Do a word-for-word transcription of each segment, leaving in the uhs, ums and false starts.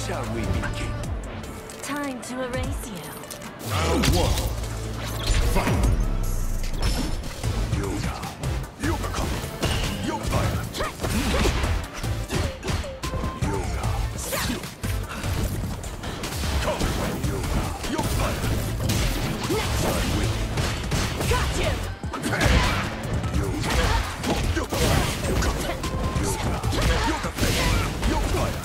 Shall we begin? Time to erase you. Round one. Fight! Yoga. Yoga come. Yoga fire. Yoga. Come. Yoga. Yoga fire. Side with me. Got you! Yoga. Yoga fire. Yoga. Yoga. Yoga fire. Yoga fire.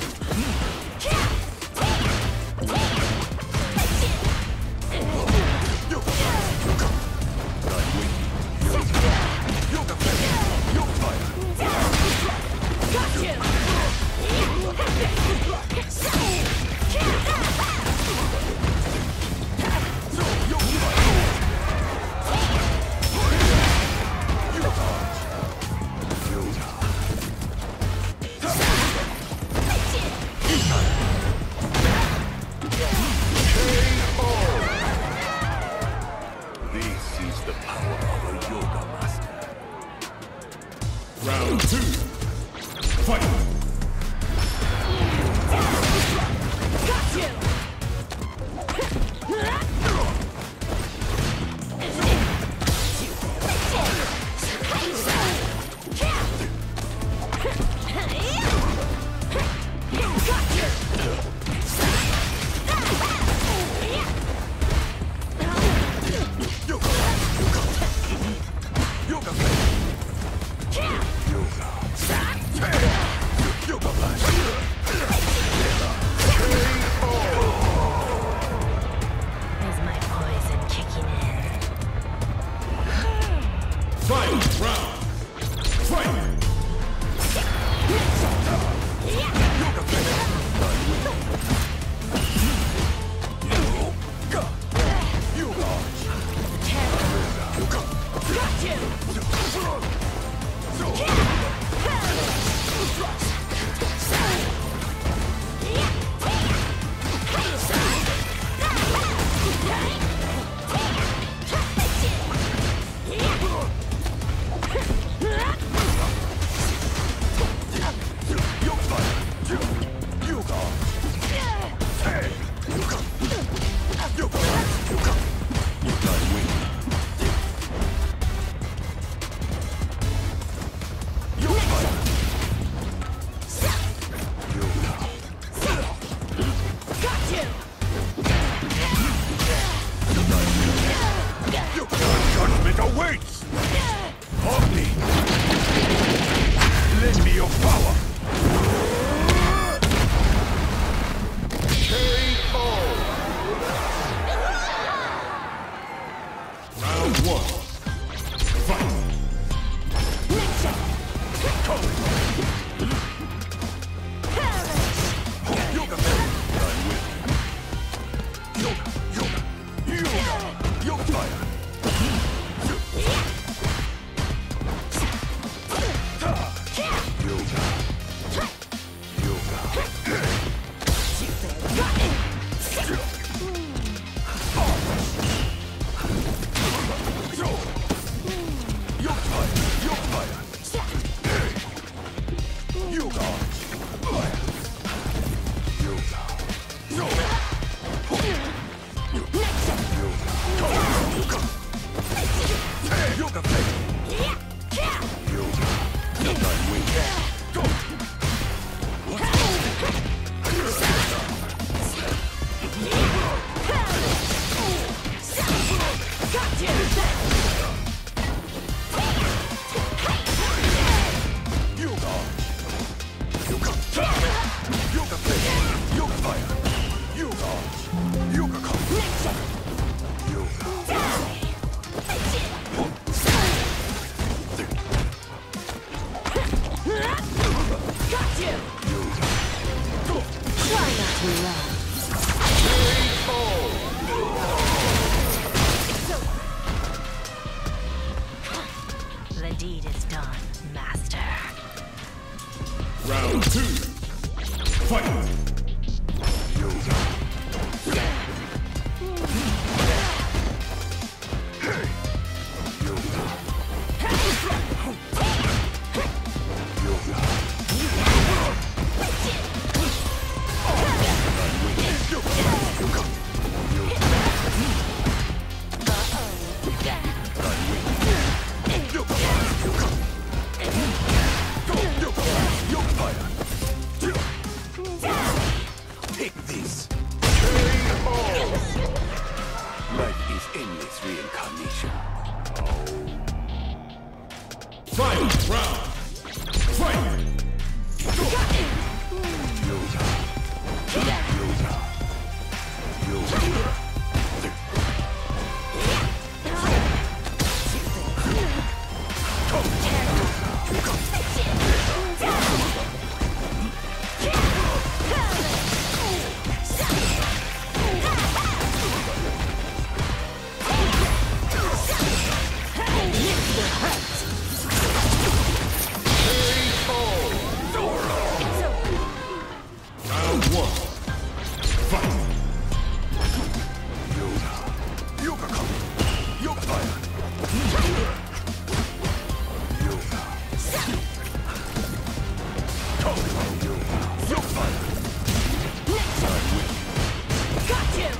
Round two. Fight! Got you! Is my poison kicking in? Fight! Round! Fight! Got you! Judgment awaits! Omni! Lend me your power! K O! Round one. Fight! Yoga! Yoga! Yoga! Yoga! Yoga fire! The deed is done, Master. Round two. Fight! Yoga. Final round. Fight! Round one. Fight! Got you!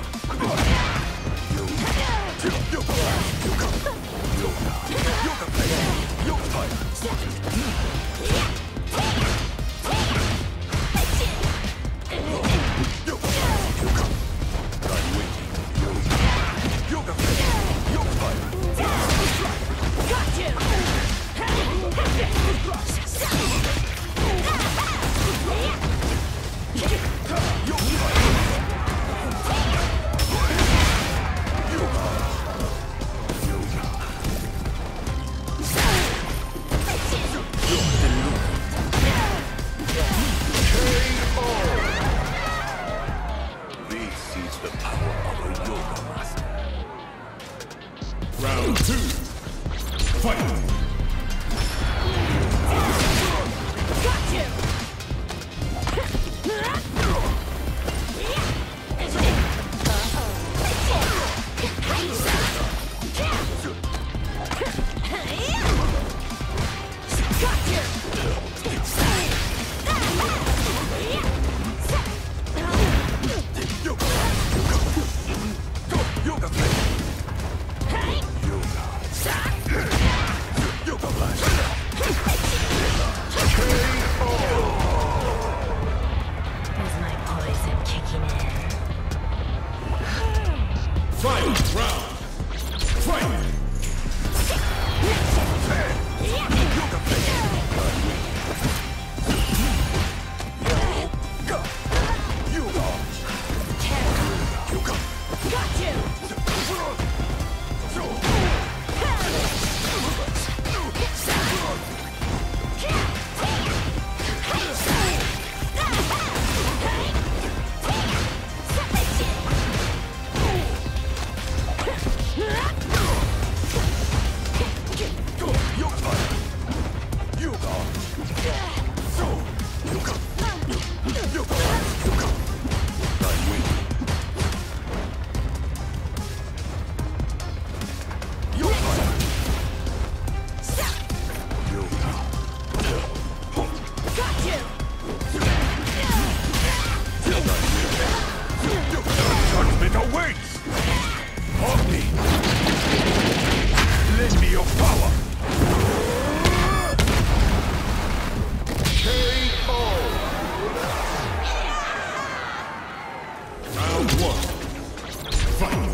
Got you! This is the power of a yoga master. Round two. Fight! Got you! Is my poison kicking in? Final round. Fight! Got you! Got you! Judgment awaits! Omni! Lend me your power! K O! Round one. Fight!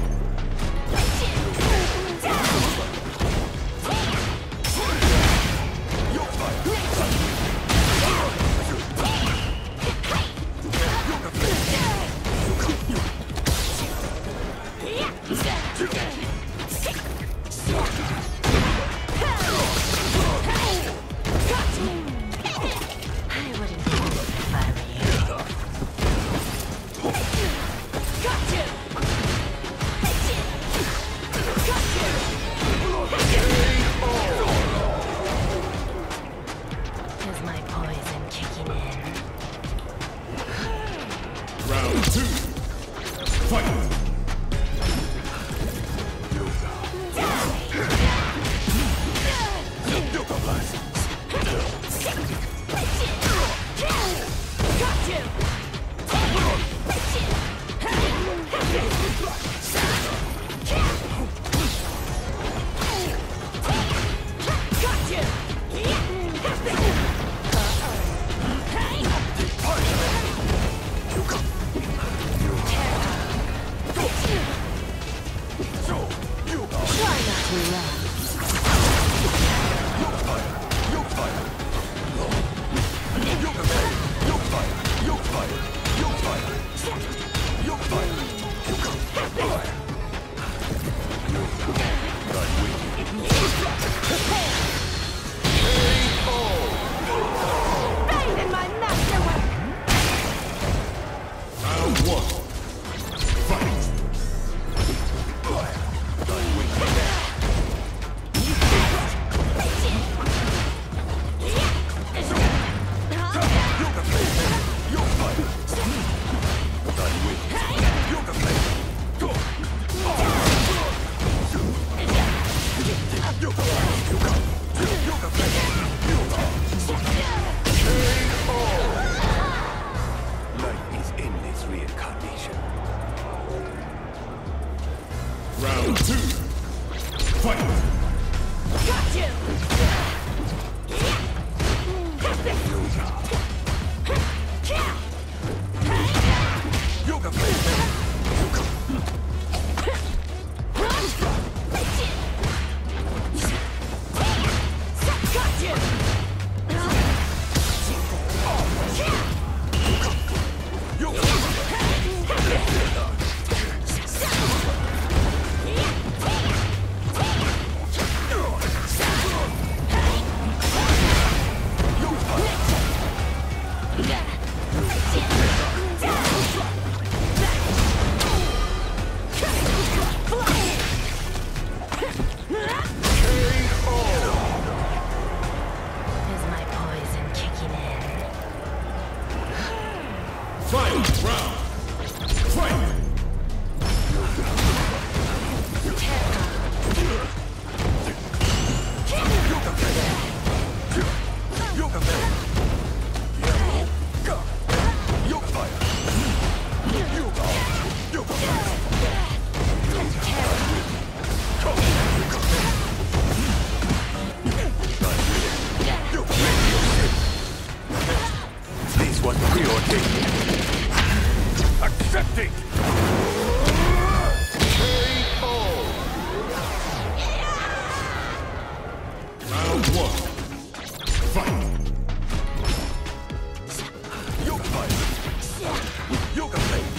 Round two. Fight! Got you! one. Fight. Life is endless reincarnation. Round two. Fight. Got you! Yoga flame. Got you! Is my poison kicking in? Final round. Fight. Yoga flame. Yoga fire. Yoga. Yoga fire. This was preordained. Accepting. Round one. Fight. Yoga fire. Yoga flame.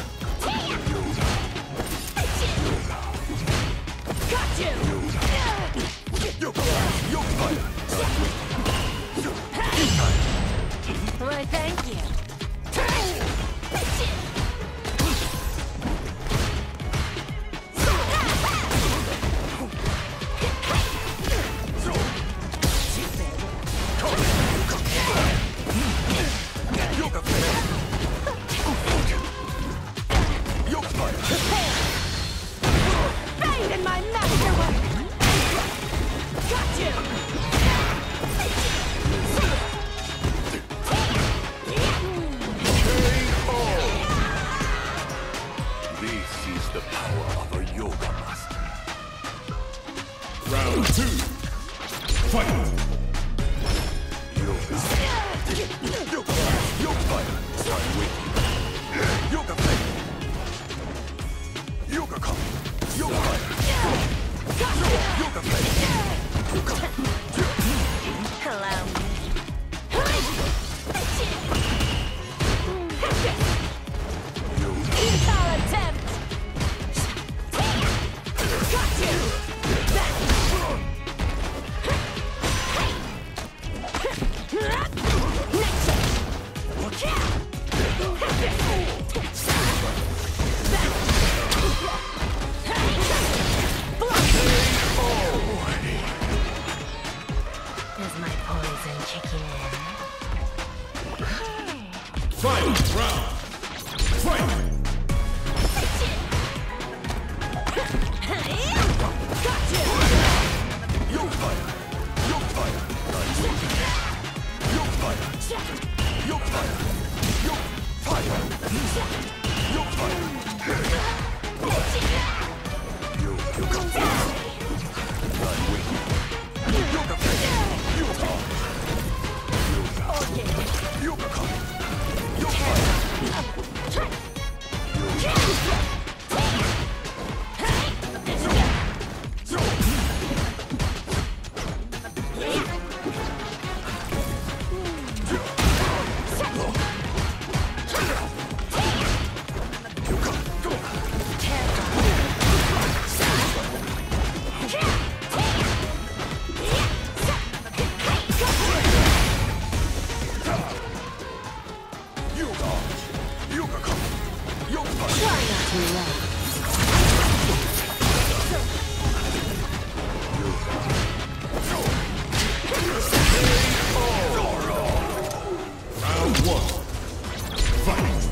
Got you! Yoga fire. Yoga fire. Why, thank you. Yoga flame. Yoga fire. Fade in my masterwork! Got you! This is the power of a yoga master. Round two. Fight. Yoga. Yoga fire. Yoga fire. I'm with you. Yoga flame. Yoga come. Yoga fire. Yoga flame. Allow me. Futile attempt! Got you! Try not to laugh. Round one. Fight.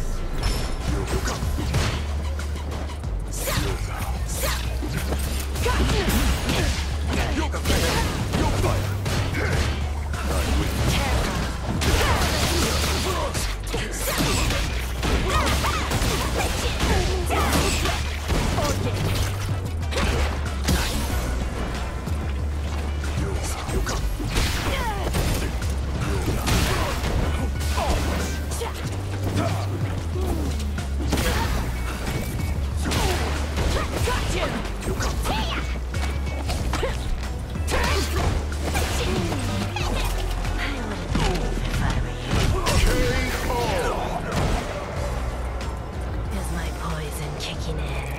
Is my poison kicking in?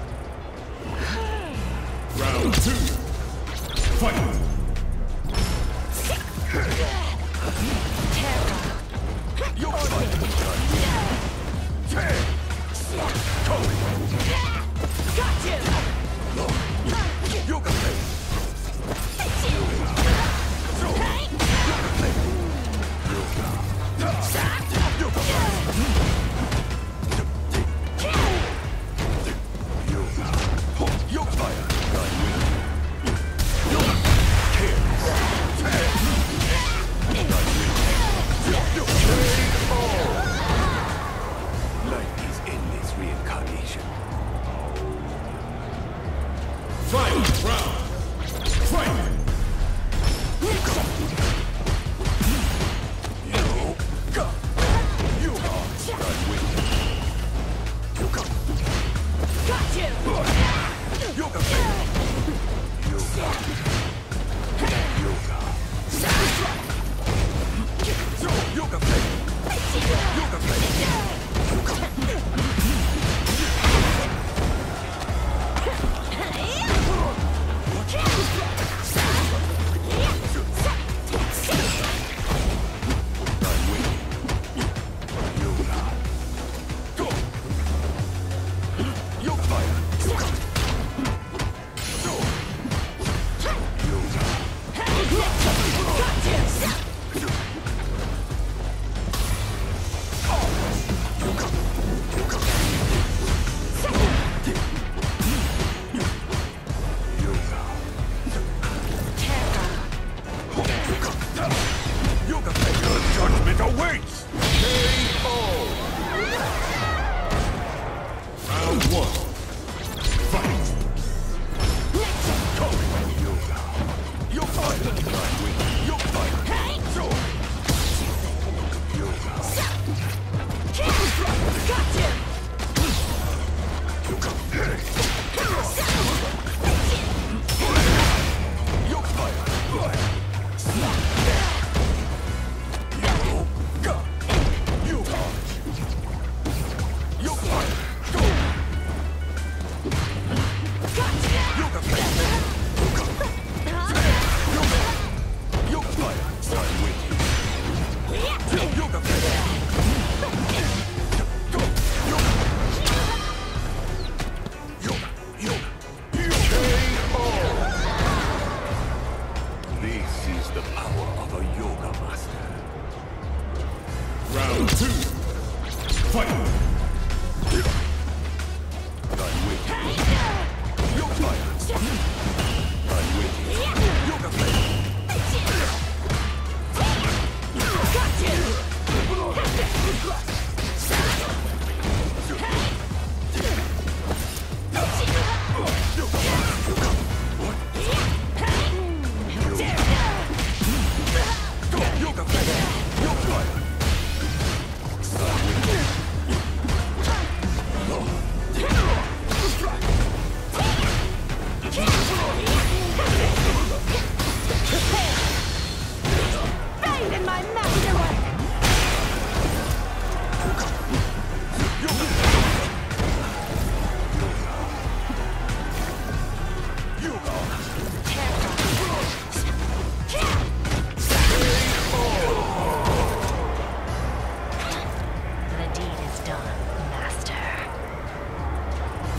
Round two. Fight. Fight. Round. Fight. Judgment awaits! Round one. Fight. You fight! You fight! You fight! This is the power of a yoga master. Round two. Fight. I'm waiting. You fight. I'm waiting. Yoga play. Yoga play. You fight. I'm waiting.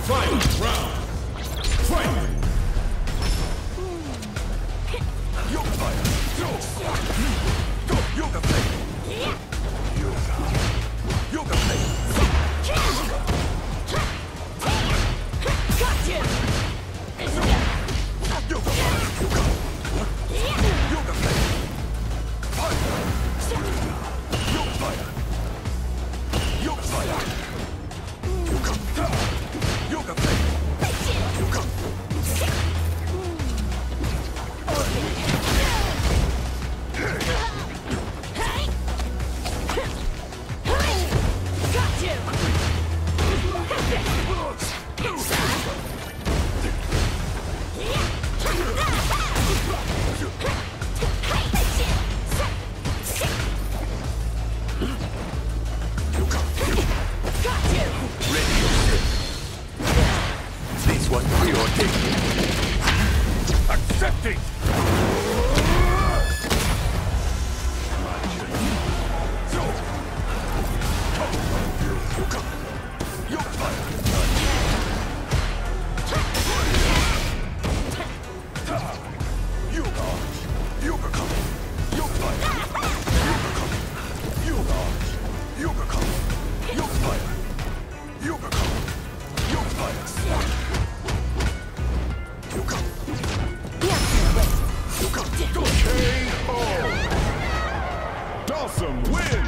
Final round. Fight! Yoga fire. Go. Yoga blade. Yoga. Yoga blade. Got you! Yoga fire. Yoga. Yoga blade. Fire. Yoga fire. Yoga fire. Yoga. Yoga blade. Yoga. Got you! Got you! Ready yourself. This one preordained. Accepting. My journey. So. Yoga. Yoga fire. Yoga. Yoga come. Yoga fire. Yoga come. Yoga. Yoga come. Yoga fire. Yoga come. Yoga fire. Yoga. Yoga. Go. K O. Dawson wins!